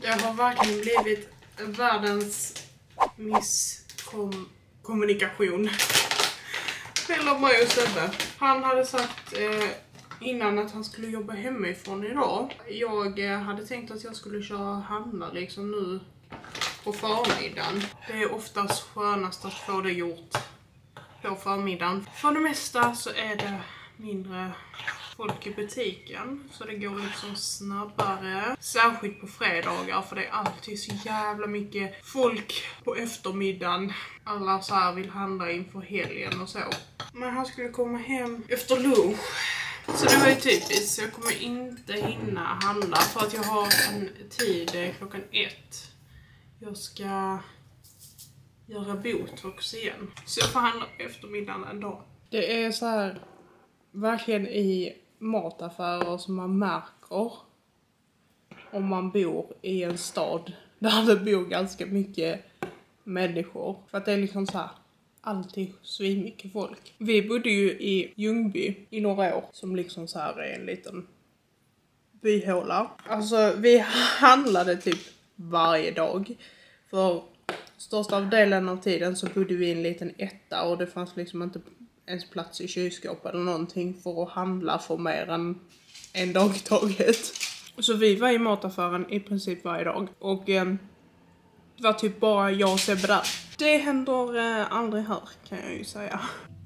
Det har verkligen blivit världens kommunikation. Mellan mig och Sebbe. Han hade sagt innan att han skulle jobba hemifrån idag. Jag hade tänkt att jag skulle köra handla liksom nu på förmiddagen. Det är oftast skönast att få det gjort på förmiddagen. För det mesta så är det mindre folk i butiken, så det går liksom snabbare. Särskilt på fredagar, för det är alltid så jävla mycket folk på eftermiddagen. Alla så här vill handla inför helgen och så. Men han skulle komma hem efter lunch. Så det var ju typiskt, så jag kommer inte hinna handla för att jag har en tid klockan 1. Jag ska göra botox igen. Så jag får handla på eftermiddagen en dag. Det är så här verkligen i mataffärer som man märker om man bor i en stad där det bor ganska mycket människor. För att det är liksom så här alltid så mycket folk. Vi bodde ju i Ljungby i några år som liksom så här är en liten byhåla. Alltså vi handlade typ varje dag. För största av delen av tiden så bodde vi i en liten etta och det fanns liksom inte ens plats i kylskåp eller någonting för att handla för mer än en dag i taget. Så vi var i mataffären i princip varje dag. Och det var typ bara jag och Sebbe där. Det händer aldrig här, kan jag ju säga.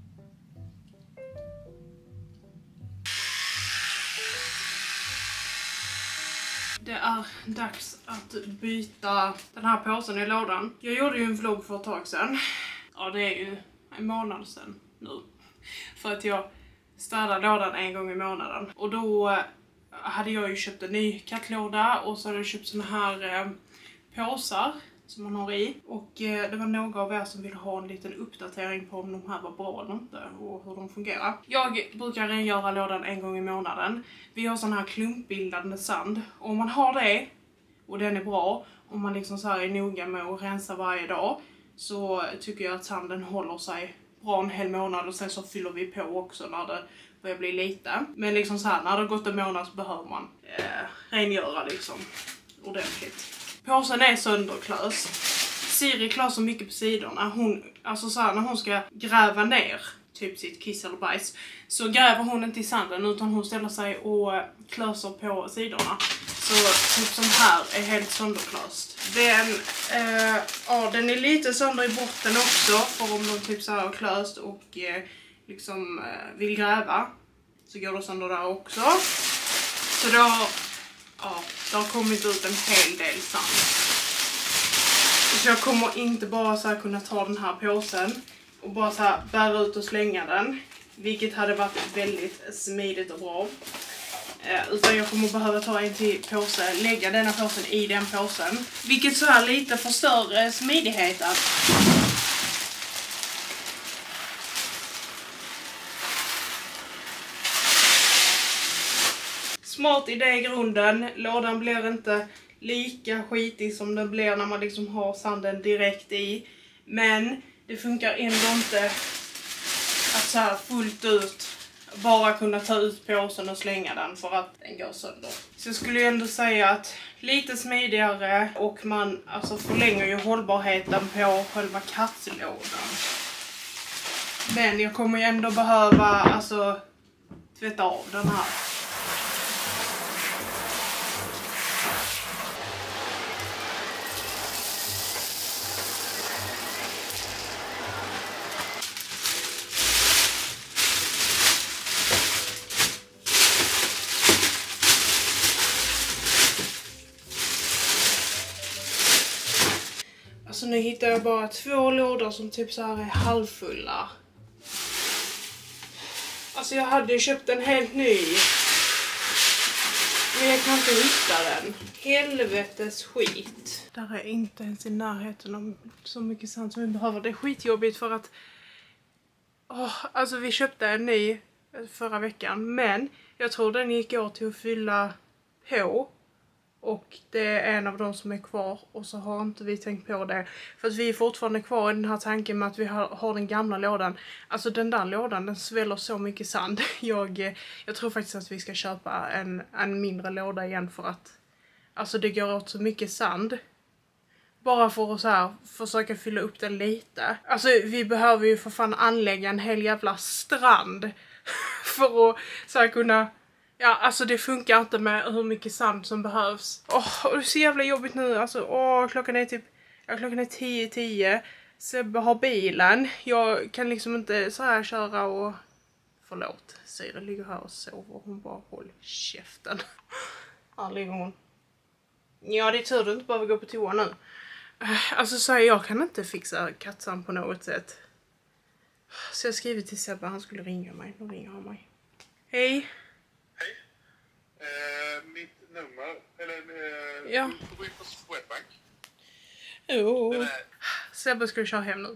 Det är dags att byta den här påsen i lådan. Jag gjorde ju en vlogg för ett tag sedan. Ja, det är ju en månad sedan nu. För att jag städar lådan en gång i månaden. Och då hade jag ju köpt en ny kattlåda och så hade jag köpt såna här påsar som man har i. Och det var några av er som ville ha en liten uppdatering på om de här var bra eller inte och hur de fungerar. Jag brukar rengöra lådan en gång i månaden. Vi har sån här klumpbildande sand. Och om man har det och den är bra, om man liksom så här är noga med att rensa varje dag, så tycker jag att sanden håller sig bra en hel månad och sen så fyller vi på också när det börjar bli lite. Men liksom så här, när det har gått en månad så behöver man rengöra liksom ordentligt. Påsen är sönderklös. Siri klöser mycket på sidorna. Hon, alltså så här, när hon ska gräva ner typ sitt kiss eller bajs, så gräver hon inte i sanden utan hon ställer sig och klöser på sidorna. Så typ som här är helt sönderklöst. Den är lite sönder i botten också, för om de typ så här har klöst och liksom vill gräva så går det sönder där också. Så då det har kommit ut en hel del sand. Så jag kommer inte bara så här kunna ta den här påsen och bara så här bära ut och slänga den, vilket hade varit väldigt smidigt och bra. Utan jag kommer behöva ta en till påse, lägga denna påsen i den påsen, vilket så här lite förstör smidigheten. Smart idé i grunden. Lådan blir inte lika skitig som den blir när man liksom har sanden direkt i. Men det funkar ändå inte att så här fullt ut bara kunna ta ut påsen och slänga den för att den går sönder. Så jag skulle ju ändå säga att lite smidigare, och man alltså förlänger ju hållbarheten på själva kattlådan. Men jag kommer ju ändå behöva alltså tvätta av den här. Så nu hittar jag bara 2 lådor som typ så här är halvfulla. Alltså jag hade ju köpt en helt ny, men jag kan inte hitta den. Helvetes skit. Där är inte ens i närheten om så mycket sand som vi behöver. Det är skitjobbigt för att alltså vi köpte en ny förra veckan, men jag tror den gick åt till att fylla på. Och det är en av de som är kvar, och så har inte vi tänkt på det. För att vi är fortfarande kvar i den här tanken med att vi har den gamla lådan. Alltså den där lådan, den sväller så mycket sand. Jag tror faktiskt att vi ska köpa en mindre låda igen, för att alltså det går åt så mycket sand. Bara för att så här, försöka fylla upp det lite. Alltså vi behöver ju för fan anlägga en hel jävla strand. För att så här kunna... Ja, alltså det funkar inte med hur mycket sand som behövs. Det är så jävla jobbigt nu. Alltså, klockan är typ... Ja, klockan är 10:10. Sebbe har bilen. Jag kan liksom inte så här köra och... Förlåt, Siri ligger här och sover. Hon bara, håll käften. Här ligger hon. Ja, det är tur att du inte behöver gå på toa nu. Alltså så här, jag kan inte fixa kattsand på något sätt. Så jag skrev till Sebbe, han skulle ringa mig. Nu ringer han mig. Hej. Hej. Mitt nummer, eller ja. Du får gå in på Swedbank. Jo. Sebbe skulle köra hem nu.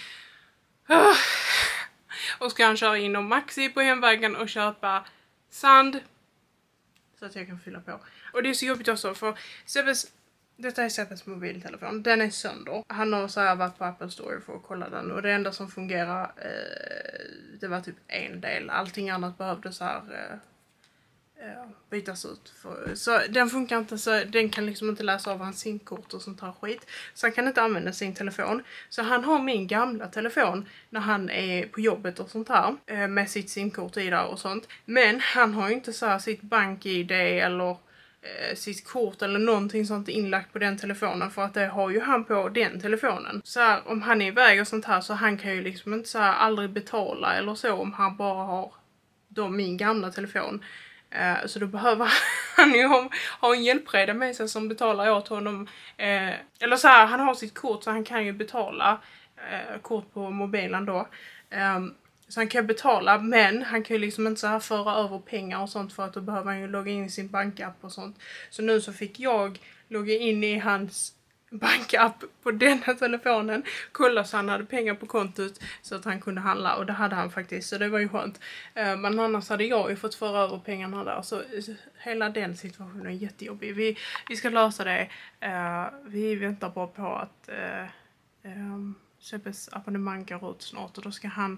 Och ska han köra in och Maxi på hemvägen och köpa sand. Så att jag kan fylla på. Och det är så jobbigt också för detta är Sebbes mobiltelefon. Den är sönder. Han har så här varit på Apple Store för att kolla den. Och det enda som fungerar, det var typ en del. Allting annat behövde så här bytas ut. Så den funkar inte, så den kan liksom inte läsa av hans simkort och sånt här skit. Så han kan inte använda sin telefon. Så han har min gamla telefon när han är på jobbet och sånt här. Med sitt simkort i där och sånt. Men han har ju inte så här sitt bank-id eller sitt kort eller någonting sånt inlagt på den telefonen, för att det har ju han på den telefonen. Så här, om han är iväg och sånt här, så han kan ju liksom inte så här aldrig betala eller så om han bara har min gamla telefon. Så då behöver han ju ha en hjälpreda med sig som betalar åt honom. Eller så här, han har sitt kort så han kan ju betala kort på mobilen då. Så han kan betala, men han kan ju liksom inte så här föra över pengar och sånt, för att då behöver han ju logga in i sin bankapp och sånt. Så nu så fick jag logga in i hans bankapp på denna telefonen, kolla så han hade pengar på kontot så att han kunde handla, och det hade han faktiskt, så det var ju skönt. Men annars hade jag ju fått föra över pengarna där, så hela den situationen är jättejobbig. Vi ska lösa det. Vi väntar bara på att Sebbes abonnemang går ut snart, och då ska han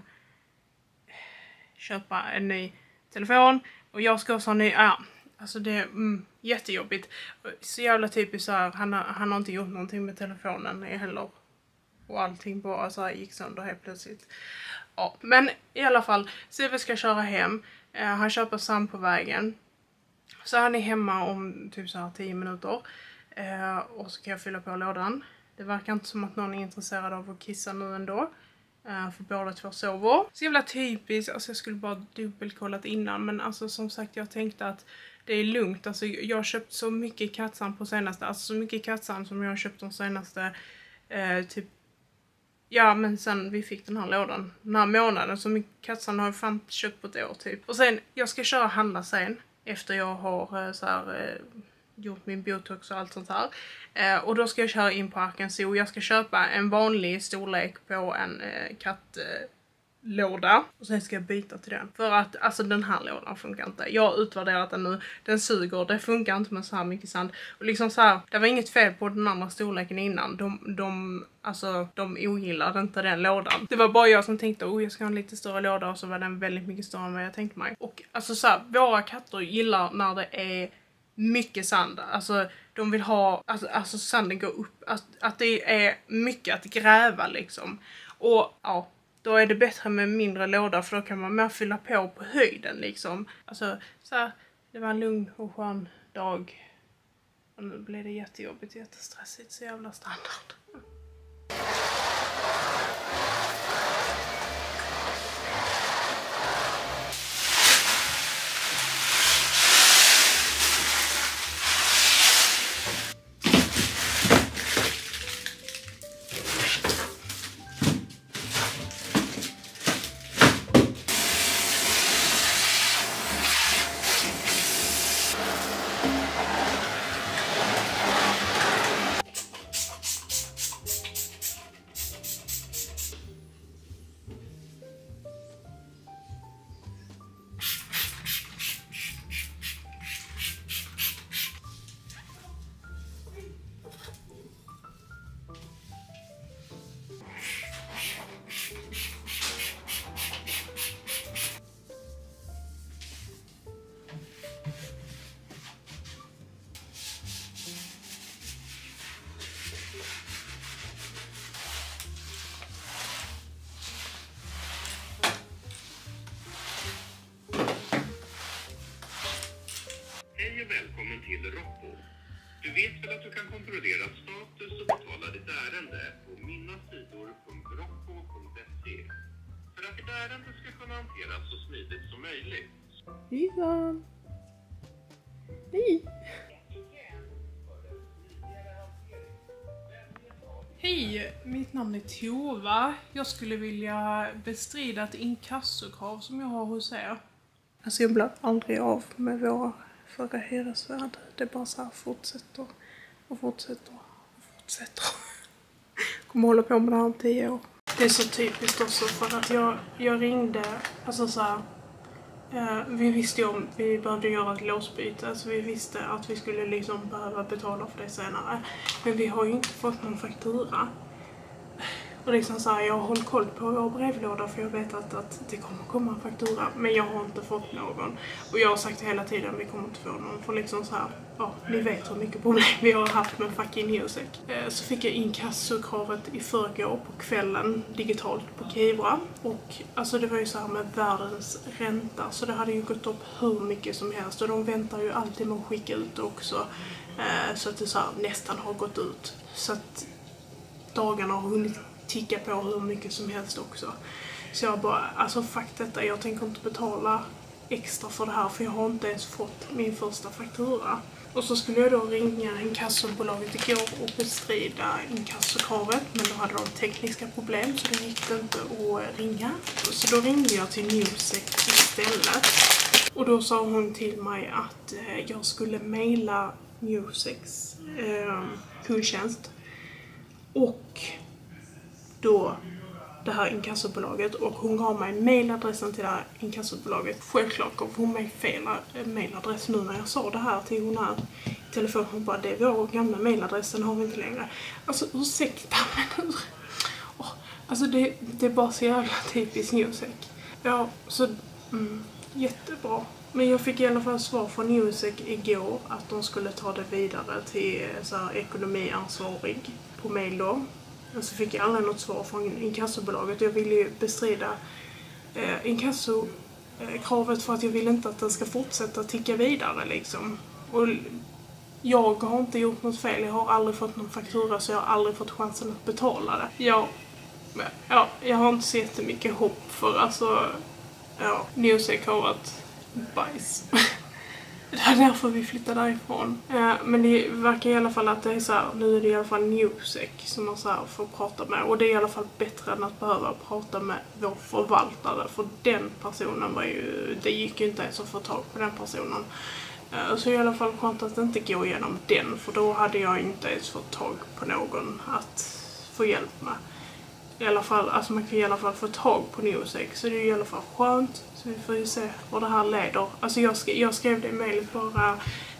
köpa en ny telefon och jag ska också ha en ny. Alltså det är jättejobbigt. Så jävla typiskt så här, han har inte gjort någonting med telefonen heller. Och allting bara så här gick sönder helt plötsligt. Ja, men i alla fall, Sebbe ska köra hem. Han köper sand på vägen. Så han är hemma om typ så här 10 minuter. Och så kan jag fylla på lådan. Det verkar inte som att någon är intresserad av att kissa nu ändå. För båda två sover. Så jävla typiskt. Alltså jag skulle bara dubbelkollat innan. Men alltså som sagt, jag tänkte att det är lugnt. Alltså jag har köpt så mycket kattsand på senaste. Alltså så mycket kattsand som jag har köpt de senaste typ. Ja, men sen vi fick den här lådan. Den här månaden. Så mycket kattsand har jag fan köpt på ett år typ. Och sen, jag ska köra handla sen. Efter jag har så här gjort min botox och allt sånt här. Och då ska jag köra in på Arken Zoo. Jag ska köpa en vanlig storlek på en kattlåda. Och sen ska jag byta till den. För att alltså den här lådan funkar inte. Jag har utvärderat den nu. Den suger. Det funkar inte med så här mycket sand. Och liksom så här, det var inget fel på den andra storleken innan. De ogillade inte den lådan. Det var bara jag som tänkte, jag ska ha en lite större låda. Och så var den väldigt mycket större än vad jag tänkte mig. Och alltså så här, våra katter gillar när det är mycket sand. Alltså de vill ha, alltså sanden går upp. Att det är mycket att gräva liksom. Och ja, då är det bättre med mindre låda, för då kan man mer fylla på höjden liksom. Alltså så här, det var en lugn och skön dag. Och nu blir det jättejobbigt, jättestressigt, så jävla standard. kan kontrollera status och betala ditt ärende på minasidor.rocco.se för att ditt ärende ska kunna hanteras så smidigt som möjligt. Ivan! Hej! Hej, mitt namn är Tova. Jag skulle vilja bestrida ett inkassokrav som jag har hos er. Alltså jag blir aldrig av med våra förra hyresvärd. Det är bara så här fortsätter och fortsätter och fortsätter. Kommer hålla på med det här om 10 år. Det är så typiskt också för att jag ringde, alltså så här, vi visste ju om vi behövde göra ett låsbyte, så vi visste att vi skulle liksom behöva betala för det senare. Men vi har ju inte fått någon faktura. Och liksom så här, jag har hållit koll på vår brevlåda för jag vet att det kommer komma en faktura. Men jag har inte fått någon. Och jag har sagt hela tiden vi kommer inte få någon. För liksom så här, ja, ni vet hur mycket problem vi har haft med fucking Newsec. Så fick jag inkassokravet i förrgår på kvällen digitalt på Kivra. Och alltså det var ju så här med världens ränta. Så det hade ju gått upp hur mycket som helst. Och de väntar ju alltid med att skicka ut också. Så att det så här, nästan har gått ut. Så att dagarna har hunnit ticka på hur mycket som helst också. Så jag bara, alltså fuck detta, jag tänker inte betala extra för det här för jag har inte ens fått min första faktura. Och så skulle jag då ringa inkassobolaget igår och bestrida inkassokravet, men då hade de tekniska problem så då gick det inte att ringa. Så då ringde jag till Newsec istället. Och då sa hon till mig att jag skulle mejla Newsecs kundtjänst och då det här inkassobolaget, och hon gav mig mailadressen till det här inkassobolaget. Självklart gav hon mig fel mailadress nu när jag sa det här till hon här i telefon. Hon bara, det är vår gamla mailadress, den har vi inte längre. Alltså ursäkta, men alltså det är bara så jävla typiskt Newsec. Ja, så jättebra. Men jag fick i alla fall svar från Newsec igår att de skulle ta det vidare till så här, ekonomiansvarig på mail då. Och så fick jag aldrig något svar från inkassobolaget. Jag ville ju bestrida inkassokravet för att jag vill inte att den ska fortsätta ticka vidare liksom. Och jag har inte gjort något fel. Jag har aldrig fått någon faktura så jag har aldrig fått chansen att betala det. Jag har inte så jättemycket hopp för alltså, Newsec har varit bajs. Det är därför vi flyttade därifrån. Men det verkar i alla fall att det är så här, nu är det i alla fall Newsec som man så här får prata med. Och det är i alla fall bättre än att behöva prata med vår förvaltare. För den personen var ju, det gick ju inte ens att få tag på den personen. Så i alla fall skönt att inte gå igenom den. För då hade jag inte ens fått tag på någon att få hjälp med. I alla fall, alltså man kan i alla fall få tag på Newsec. Så det är i alla fall skönt. Så vi får ju se vad det här leder. Alltså jag skrev det i mejlet bara.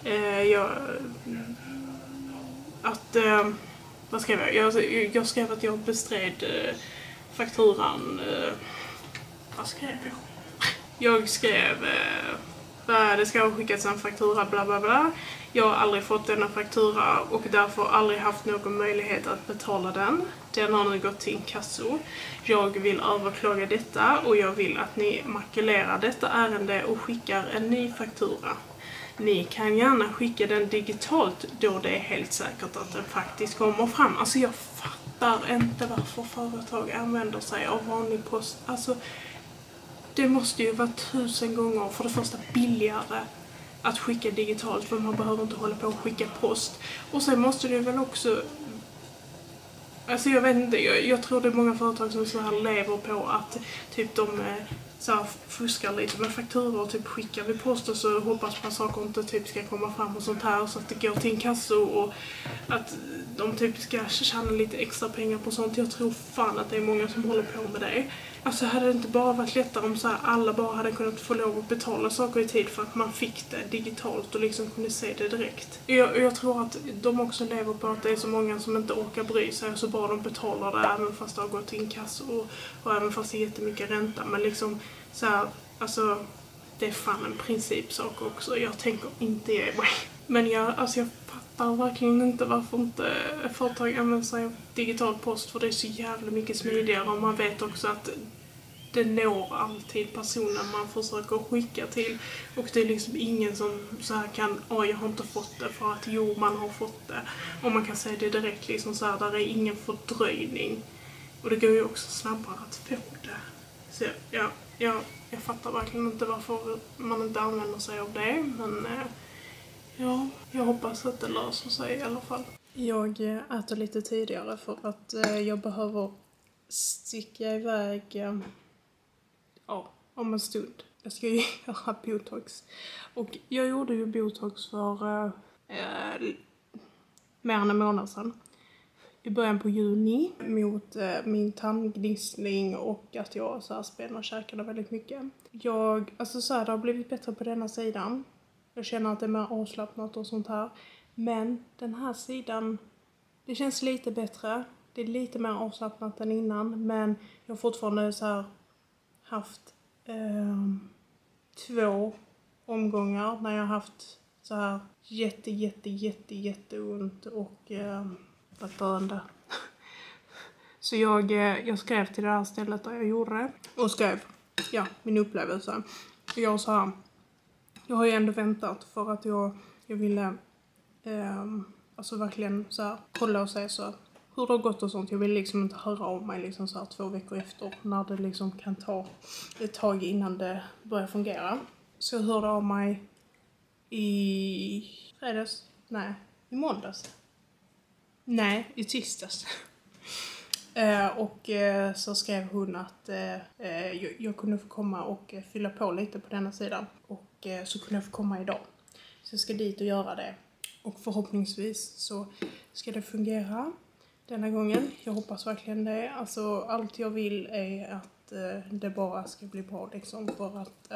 Vad skrev jag? Jag skrev att jag bestred fakturan. Vad skrev jag? Jag skrev det ska ha skickats en faktura bla bla bla. Jag har aldrig fått denna faktura och därför aldrig haft någon möjlighet att betala den. Den har nu gått till inkasso. Jag vill överklaga detta och jag vill att ni makulerar detta ärende och skickar en ny faktura. Ni kan gärna skicka den digitalt då det är helt säkert att den faktiskt kommer fram. Alltså jag fattar inte varför företag använder sig av vanlig post. Alltså det måste ju vara 1000 gånger för det första billigare att skicka digitalt för man behöver inte hålla på och skicka post. Och sen måste det väl också, alltså jag vet inte, jag tror det är många företag som så här lever på att typ de så här fuskar lite med fakturor och typ skickar vid post och så hoppas på att saker inte typ ska komma fram och sånt här så att det går till inkasso och att de typ ska tjäna lite extra pengar på sånt. Jag tror fan att det är många som håller på med det. Alltså hade det inte bara varit lättare om så här, alla bara hade kunnat få lov att betala saker i tid för att man fick det digitalt och liksom kunde se det direkt. Jag tror att de också lever på att det är så många som inte orkar bry sig och så bara de betalar det även fast det har gått till inkasso och även fast det är jättemycket ränta. Men liksom så här, alltså det är fan en principsak också. Jag tänker inte ge mig. Men jag fattar verkligen inte varför inte företag använder sig av digital post för det är så jävla mycket smidigare och man vet också att det når alltid personen man försöker skicka till. Och det är liksom ingen som så här kan, jag har inte fått det för att jo, man har fått det. Och man kan säga det direkt liksom så här, där är ingen fördröjning. Och det går ju också snabbare att få det. Så jag fattar verkligen inte varför man inte använder sig av det. Men ja, jag hoppas att det löser sig i alla fall. Jag äter lite tidigare för att jag behöver sticka iväg om en stund. Jag ska ju göra botox. Och jag gjorde ju botox för mer än en månad sedan. I början på juni mot min tandgnissling och att jag så här spänner käkarna väldigt mycket. Det har blivit bättre på denna sidan. Jag känner att det är mer avslappnat och sånt här. Men den här sidan, det känns lite bättre. Det är lite mer avslappnat än innan. Men jag har fortfarande så här haft 2 omgångar när jag har haft så här jätteont och varit döende. Så jag skrev till det här stället där jag gjorde det. Och skrev min upplevelse. Och jag sa, jag har ju ändå väntat för att jag ville verkligen så här, kolla och säga så hur det har gått och sånt. Jag vill liksom inte höra av mig liksom så här 2 veckor efter när det liksom kan ta ett tag innan det börjar fungera. Så jag hörde av mig i måndags. Nej, i tisdags. Så skrev hon att jag kunde få komma och fylla på lite på denna sidan. Och så kunde jag få komma idag. Så jag ska dit och göra det. Och förhoppningsvis så ska det fungera denna gången. Jag hoppas verkligen det. Alltså allt jag vill är att det bara ska bli bra liksom. För att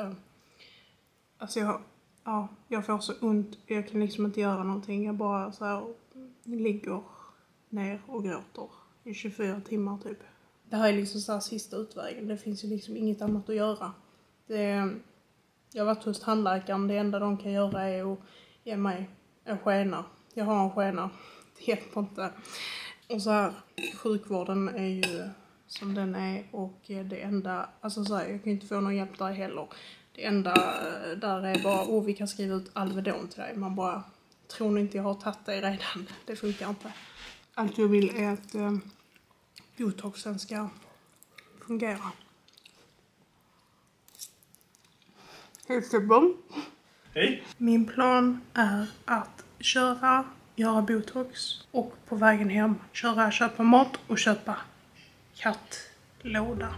jag får så ont. Jag kan liksom inte göra någonting. Jag bara så här ligger ner och gråter i 24 timmar typ. Det här är liksom så här sista utvägen. Det finns ju liksom inget annat att göra. Jag har varit hos tandläkaren. Det enda de kan göra är att ge mig en skena. Jag har en skena. Det hjälper inte. Och så här, sjukvården är ju som den är. Och det enda, alltså så här, jag kan inte få någon hjälp där heller. Det enda där är bara, vi kan skriva ut Alvedon till dig. Man bara, tror ni inte jag har tagit det redan? Det funkar inte. Allt jag vill är att botoxen ska fungera. Hej Sebon. Hej. Min plan är att göra botox och på vägen hem köpa mat och köpa kattlåda.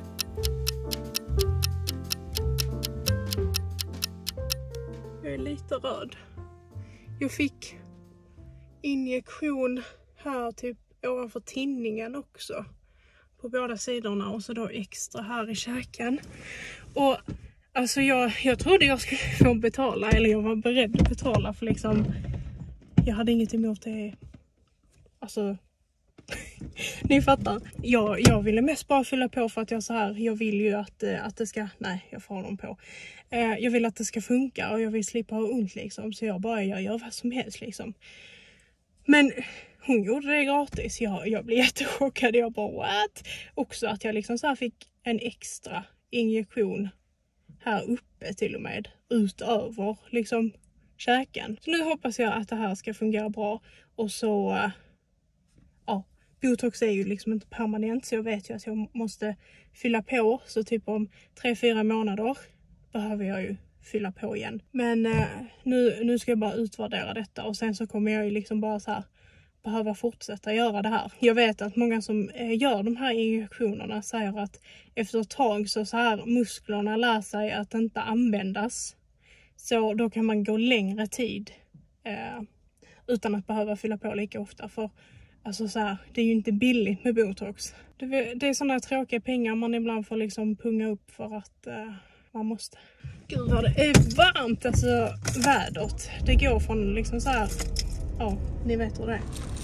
Jag är lite röd. Jag fick injektion här typ ovanför tinningen också. På båda sidorna och så då extra här i käken. Och alltså jag trodde jag skulle få betala, eller jag var beredd att betala för liksom, jag hade inget emot det. Alltså, ni fattar. Jag ville mest bara fylla på för att jag vill ju att det ska, jag får honom på. Jag vill att det ska funka och jag vill slippa ha ont liksom, så jag gör vad som helst liksom. Men hon gjorde det gratis. Jag blev jättechockad. Jag bara, what? Också att jag liksom så här fick en extra injektion här uppe till och med. Utöver liksom käken. Så nu hoppas jag att det här ska fungera bra. Och så, botox är ju liksom inte permanent. Så jag vet ju att jag måste fylla på. Så typ om 3-4 månader behöver jag ju fylla på igen. Men nu ska jag bara utvärdera detta. Och sen så kommer jag ju liksom bara så här behöva fortsätta göra det här. Jag vet att många som gör de här injektionerna säger att efter ett tag så här musklerna lär sig att inte användas. Så då kan man gå längre tid utan att behöva fylla på lika ofta. För alltså så här, det är ju inte billigt med botox. Det är sådana tråkiga pengar man ibland får liksom punga upp för att man måste. Gud vad det är varmt, alltså vädret. Det går från liksom så här, ni vet hur det är.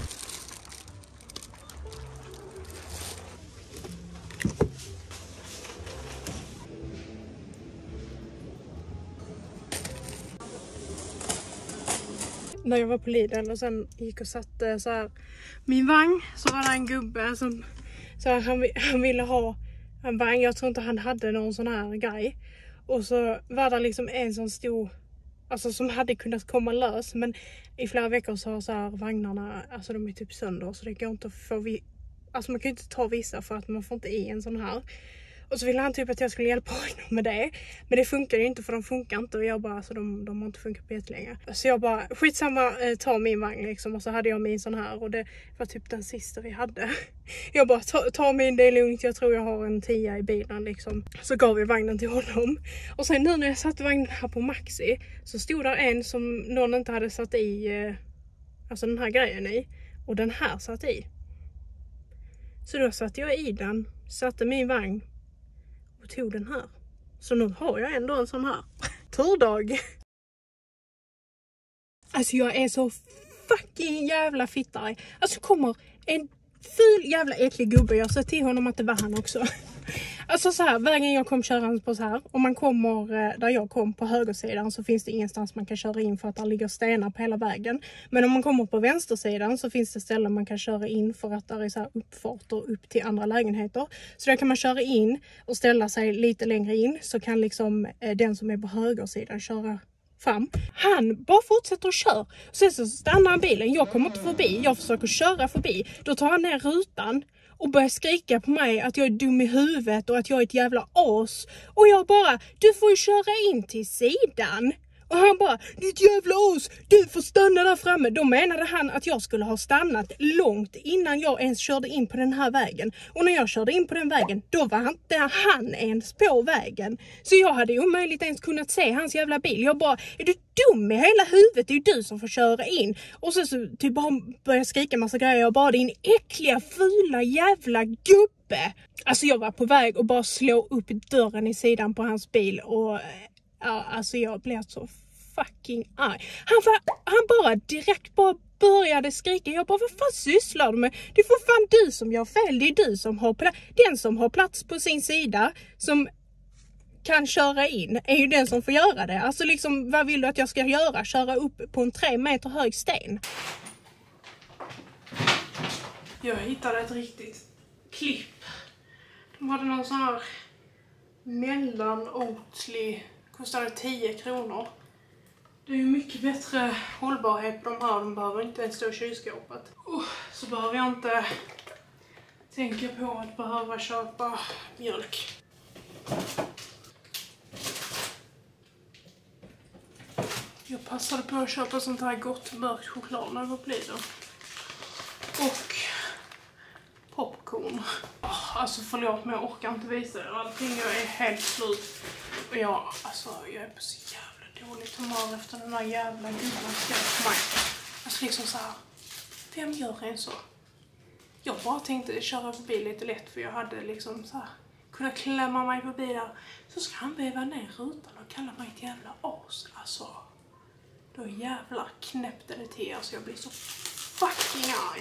När jag var på Lidl och sen gick och satte så här min vagn, så var det en gubbe som så här, han ville ha en vagn. Jag tror inte han hade någon sån här grej. Och så var det liksom en som stod, alltså som hade kunnat komma lös. Men i flera veckor så har så här vagnarna, alltså de är typ sönder. Så det går inte att få, alltså man kan ju inte ta vissa för att man får inte i en sån här. Och så ville han typ att jag skulle hjälpa honom med det. Men det funkar ju inte för de funkar inte. Och jag bara, alltså de har inte funkat på jättelänge. Så jag bara, skitsamma, ta min vagn liksom. Och så hade jag min sån här. Och det var typ den sista vi hade. Jag bara, ta min, det är lugnt. Jag tror jag har en 10 i bilen liksom. Så gav vi vagnen till honom. Och sen nu när jag satte vagnen här på Maxi. Så stod där en som någon inte hade satt i, alltså den här grejen i. Och den här satt i. Så då satte jag i den. Satte min vagn. Och tog den här. Så nu har jag ändå en sån här. Turdag. Alltså jag är så fucking jävla fittare. Alltså kommer en ful jävla äcklig gubbe. Jag sa till honom att det var han också. Alltså så här, vägen jag kom köra på så här. Om man kommer där jag kom på högersidan så finns det ingenstans man kan köra in för att där ligger stenar på hela vägen. Men om man kommer på vänstersidan så finns det ställen man kan köra in för att där är så här uppfarter upp till andra lägenheter. Så där kan man köra in och ställa sig lite längre in så kan liksom den som är på högersidan köra fram. Han bara fortsätter att köra. Sen så stannar han bilen. Jag kommer inte förbi. Jag försöker köra förbi. Då tar han ner rutan och börjar skrika på mig att jag är dum i huvudet och att jag är ett jävla as. Och jag bara, du får ju köra in till sidan. Och han bara, ditt jävla as, du får stanna där framme. Då menade han att jag skulle ha stannat långt innan jag ens körde in på den här vägen. Och när jag körde in på den vägen, då var inte han ens på vägen. Så jag hade omöjligt ens kunnat se hans jävla bil. Jag bara, är du dum i hela huvudet? Det är ju du som får köra in. Och så typ började skrika massa grejer. Jag bara, din äckliga, fula jävla gubbe. Alltså jag var på väg att bara slå upp dörren i sidan på hans bil och... ja, alltså jag blev så fucking arg. Han bara direkt bara började skrika. Jag bara, vad fan sysslar du med? Det är för fan du som gör fel. Det är du som har den som har plats på sin sida som kan köra in är ju den som får göra det. Alltså liksom, vad vill du att jag ska göra? Köra upp på en 3 meter hög sten. Jag hittade ett riktigt klipp. De hade någon sån här mellan-Oatly. Kostade 10 kronor. Det är ju mycket bättre hållbarhet på de här. De behöver inte ens stå i kylskåpet. Så behöver jag inte tänka på att behöva köpa mjölk. Jag passade på att köpa sånt här gott mörkt choklad när jag var på Lidl. Och popcorn. Alltså förlåt men jag orkar inte visa det. Allting jag är helt slut. Och jag är på så jävla dåligt humör efter den här jävla gubben skrev på mig. Alltså liksom så här, vem gör en så? Jag bara tänkte köra förbi lite lätt för jag hade liksom så här kunnat klämma mig förbi där. Så ska han veva ner rutan och kalla mig ett jävla as. Alltså, då jävla knäppte det till. Alltså jag blir så fucking arg.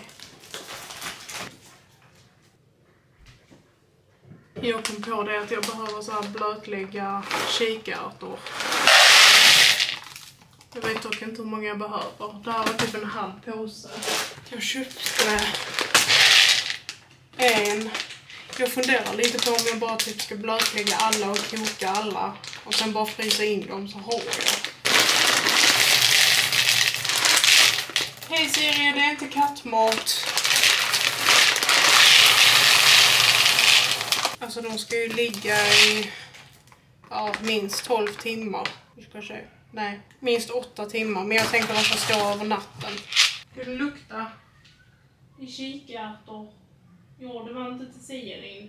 Jag kom på det att jag behöver så här blötlägga kikärtor. Jag vet dock inte hur många jag behöver. Det här var typ en halv påse. Jag köpte en. Jag funderar lite på om jag bara typ ska blötlägga alla och koka alla. Och sen bara frysa in dem så har jag. Hej Siri, det är inte kattmat. Alltså de ska ju ligga i minst 12 timmar. Vi ska se. Nej, minst 8 timmar. Men jag tänker att de ska stå över natten. Hur det luktar i kikärtor. Ja, det var inte till Siri.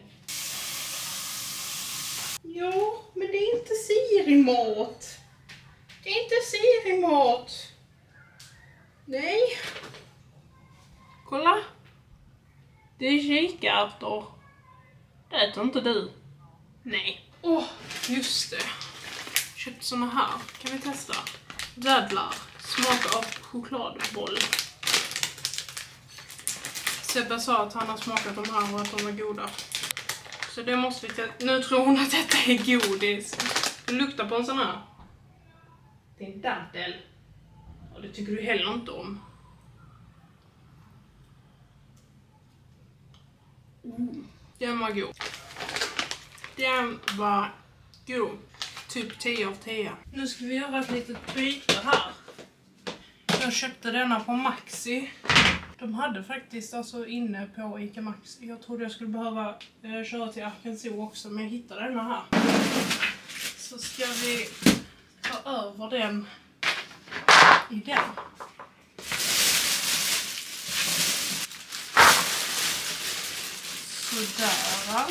Jo, men det är inte Siri-mat. Det är inte Siri-mat. Nej. Kolla. Det är kikärtor. Det äter inte du. Nej. Just det. Köpt såna här. Kan vi testa? Dadlar. Smak av chokladboll. Sebbe sa att han har smakat de här och att de är goda. Så det måste vi testa. Nu tror hon att detta är godis. Det luktar på en sån här. Det är en daddel. Och det tycker du heller inte om. Den var god. Den var god. Typ 10 av 10. Nu ska vi göra ett litet byte här. Jag köpte denna på Maxi. De hade faktiskt alltså inne på Ica Maxi. Jag trodde jag skulle behöva köra till Arkansas också, men jag hittade denna här. Så ska vi ta över den i den. Sådär.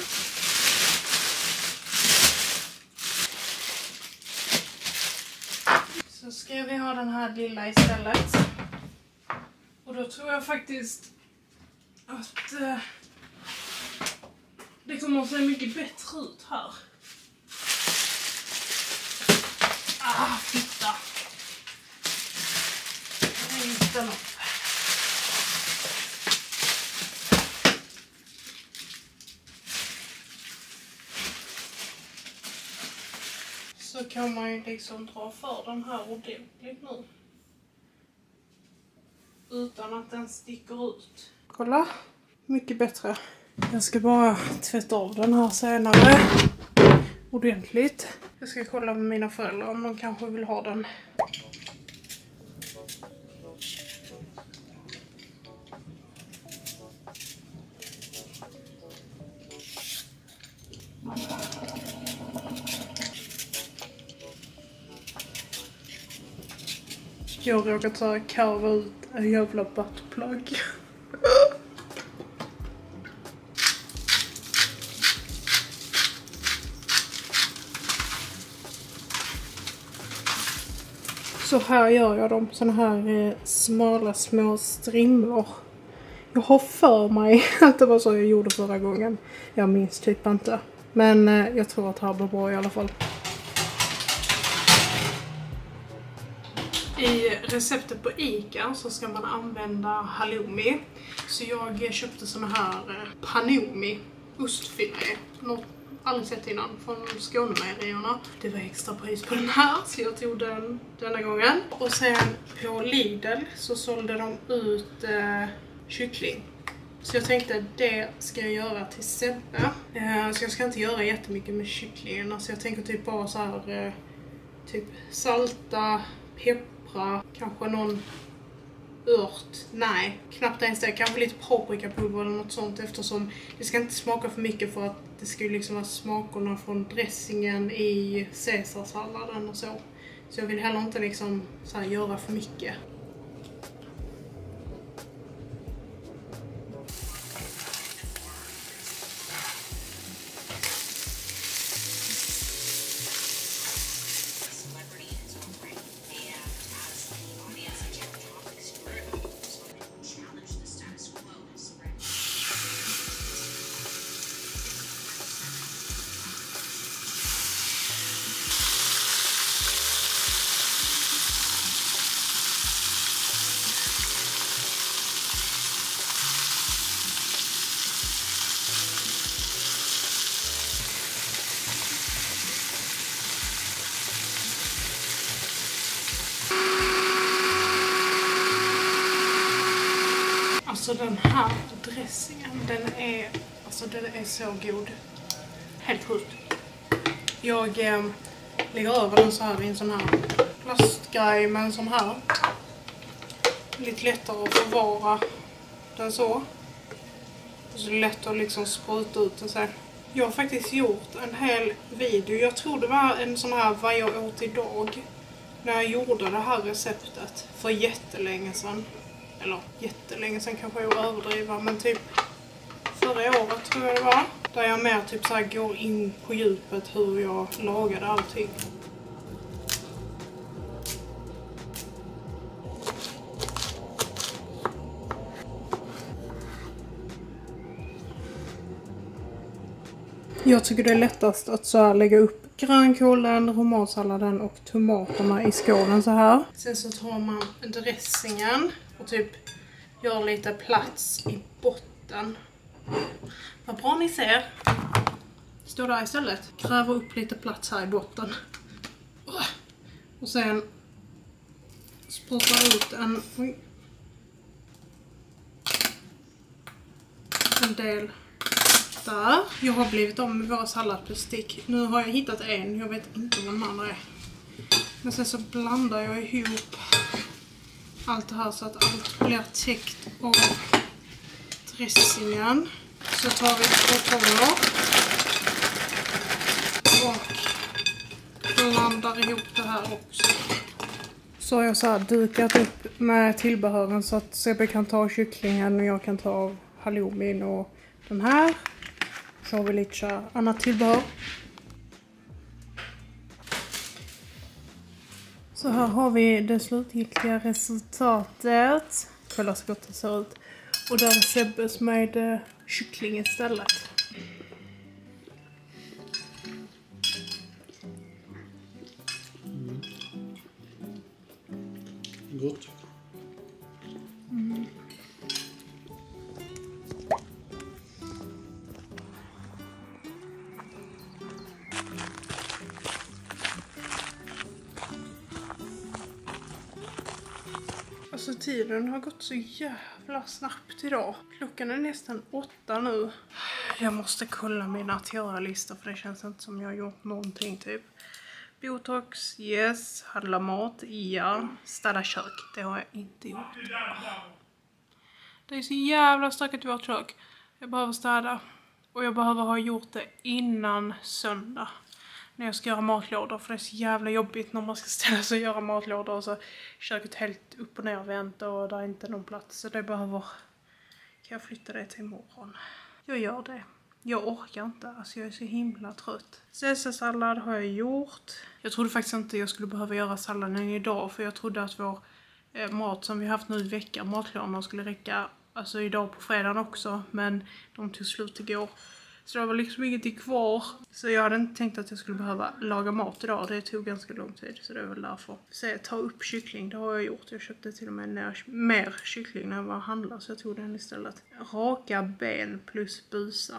Så ska vi ha den här lilla istället. Och då tror jag faktiskt att det kommer att se mycket bättre ut här. Fitta. Inte något. Så kan man ju liksom dra för den här ordentligt nu. Utan att den sticker ut. Kolla, mycket bättre. Jag ska bara tvätta av den här senare. Ordentligt. Jag ska kolla med mina föräldrar om de kanske vill ha den. Jag råkat så här karva ut en jävla buttplug. Så här gör jag dem. Såna här smala små strimlor. Jag har för mig att det var så jag gjorde förra gången. Jag minns typ inte. Men jag tror att det här blir bra i alla fall. I receptet på Ica så ska man använda halloumi. Så jag köpte såna här pannomi ostfilé. Något aldrig sett innan från Skånemejerierna. Det var extra pris på den här så jag tog den denna gången. Och sen på Lidl så sålde de ut kyckling. Så jag tänkte det ska jag göra till Sebbe. Så jag ska inte göra jättemycket med kycklingen. Alltså jag tänker typ bara så här typ salta, peppra, kanske någon ört. Nej, knappt ens det. Kanske lite paprikapulver eller något sånt eftersom det ska inte smaka för mycket för att det ska ju liksom vara smakerna från dressingen i caesarsalladen och så. Så jag vill heller inte liksom så här göra för mycket. Alltså den här dressingen, den är så god. Helt sjukt. Jag lägger över den så här i en sån här plastgrej med en sån här. Lite lättare att förvara den så. Och så är det lätt att liksom spruta ut den så här. Jag har faktiskt gjort en hel video. Jag tror det var en sån här vad jag åt idag. När jag gjorde det här receptet för jättelänge sedan. Eller jättelänge sedan kanske jag överdriver, men typ förra året tror jag det var. Där jag mer typ så här går in på djupet hur jag lagade allting. Jag tycker det är lättast att så här lägga upp grönkålen, romansalladen och tomaterna i skålen så här. Sen så tar man dressingen och typ gör lite plats i botten. Vad bra ni ser. Står där istället. Gräver upp lite plats här i botten. Och sen sprutar ut en del Där. Jag har blivit om med våra salladbestick. Nu har jag hittat en. Jag vet inte vad den andra är. Men sen så blandar jag ihop allt det här så att allt blir täckt av dressingen. Så tar vi 2 kommor och blandar ihop det här också. Så har jag så här dukat upp med tillbehören så att Sebbe kan ta kycklingen och jag kan ta halloumin och den här. Så har vi lite annat tillbehör. Så här har vi det slutgiltiga resultatet. Kolla så gott det ser ut. Och där är Sebbes med kyckling istället. Gott. Alltså tiden har gått så jävla snabbt idag. Klockan är nästan 8 nu. Jag måste kolla mina att-göra-listor för det känns inte som jag har gjort någonting typ. Botox, yes. Handla mat, ja. Städa kök, det har jag inte gjort. Det är så jävla stökigt i vårt kök. Jag behöver städa. Och jag behöver ha gjort det innan söndag. När jag ska göra matlådor. För det är så jävla jobbigt när man ska ställa sig och göra matlådor. Och så köket helt upp och nervänt och det är inte någon plats. Så det behöver... Kan jag flytta det till imorgon? Jag gör det. Jag orkar inte. Alltså jag är så himla trött. Caesarsallad har jag gjort. Jag trodde faktiskt inte jag skulle behöva göra salladen idag. För jag trodde att vår mat som vi haft nu i veckan, matlådorna, skulle räcka alltså idag på fredagen också. Men de tog slut igår. Så det var liksom ingenting kvar. Så jag hade inte tänkt att jag skulle behöva laga mat idag. Det tog ganska lång tid. Så det är väl därför. Så jag tar upp kyckling. Det har jag gjort. Jag köpte till och med mer kyckling när jag var och handlade. Så jag tog den istället. Raka ben plus busa.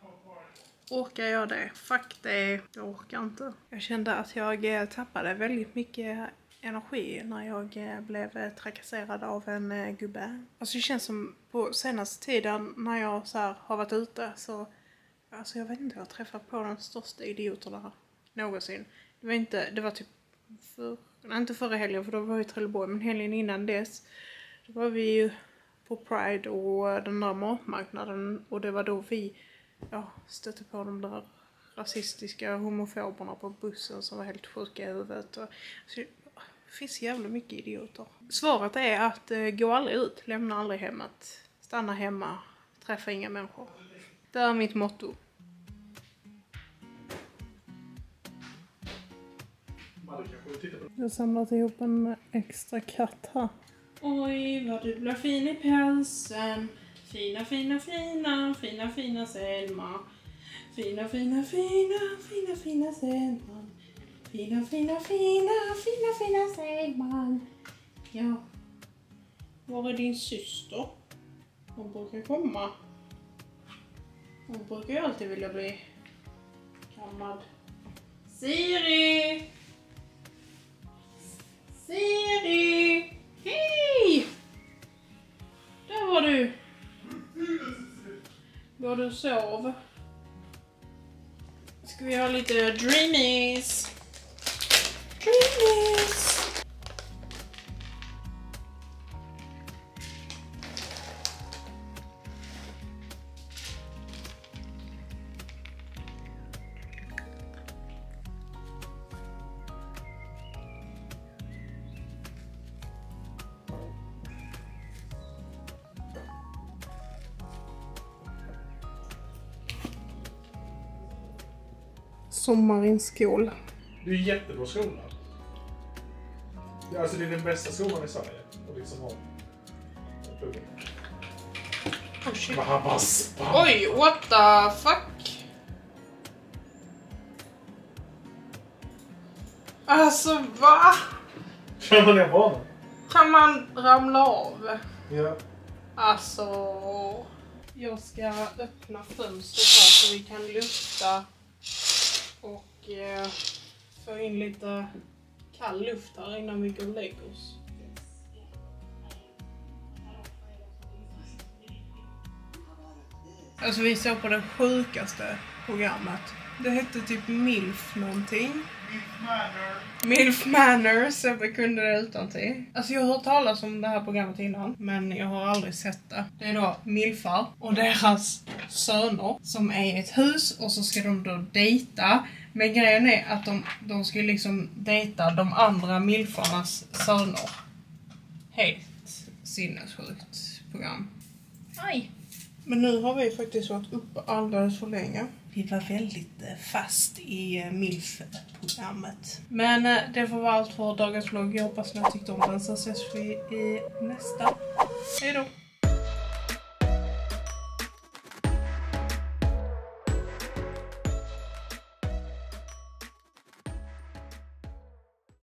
Orkar jag det? Fuck det. Jag orkar inte. Jag kände att jag tappade väldigt mycket energi när jag blev trakasserad av en gubbe. Alltså det känns som på senaste tiden när jag så här har varit ute så... Alltså jag vet inte, jag har träffat på de största idioterna någonsin. Det var typ inte förra helgen för då var vi i Trelleborg, men helgen innan dess. Då var vi ju på Pride och den där matmarknaden. Och det var då vi stötte på de där rasistiska homofoberna på bussen som var helt sjuka i huvudet. Och, så, det finns jävla mycket idioter. Svaret är att gå aldrig ut, lämna aldrig hemmet. Stanna hemma, träffa inga människor. Det är mitt motto. Jag har samlat ihop en extra katt här. Oj, vad du blir fin i pälsen. Fina, fina, fina, fina, fina Selma. Fina, fina, fina, fina, fina Selma. Fina, fina, fina, fina, fina Selma. Ja. Var är din syster? Hon brukar komma. Hon brukar ju alltid vilja bli kammad. Siri! Siri! Hej! Där var du. Går du och sov? Ska vi ha lite dreamies? Dreamies! Sommarinskål. Det är ju jättebra skola. Alltså det är den bästa skolan i Sverige. Och liksom har pluggen. Oh shit. Bahabas. Oj, what the fuck? Alltså va? Kan man ner banan? Kan man ramla av? Ja. Alltså... Jag ska öppna fönstret här så vi kan lufta och få in lite kall luft här innan vi går och lägger oss. Alltså vi såg på det sjukaste programmet. Det hette typ MILF någonting. MILF Manor, så vi kunde det utan till. Alltså jag har hört talas om det här programmet innan, men jag har aldrig sett det. Det är då milfar och deras söner som är i ett hus och så ska de då dejta. Men grejen är att de ska liksom dejta de andra milfarnas söner. Helt sinnessjukt program. Aj! Men nu har vi faktiskt varit uppe alldeles för länge. Vi var väldigt fast i MILF-programmet. Men det får vara allt för dagens vlogg. Jag hoppas ni tyckte om den, så ses vi i nästa. Hej då!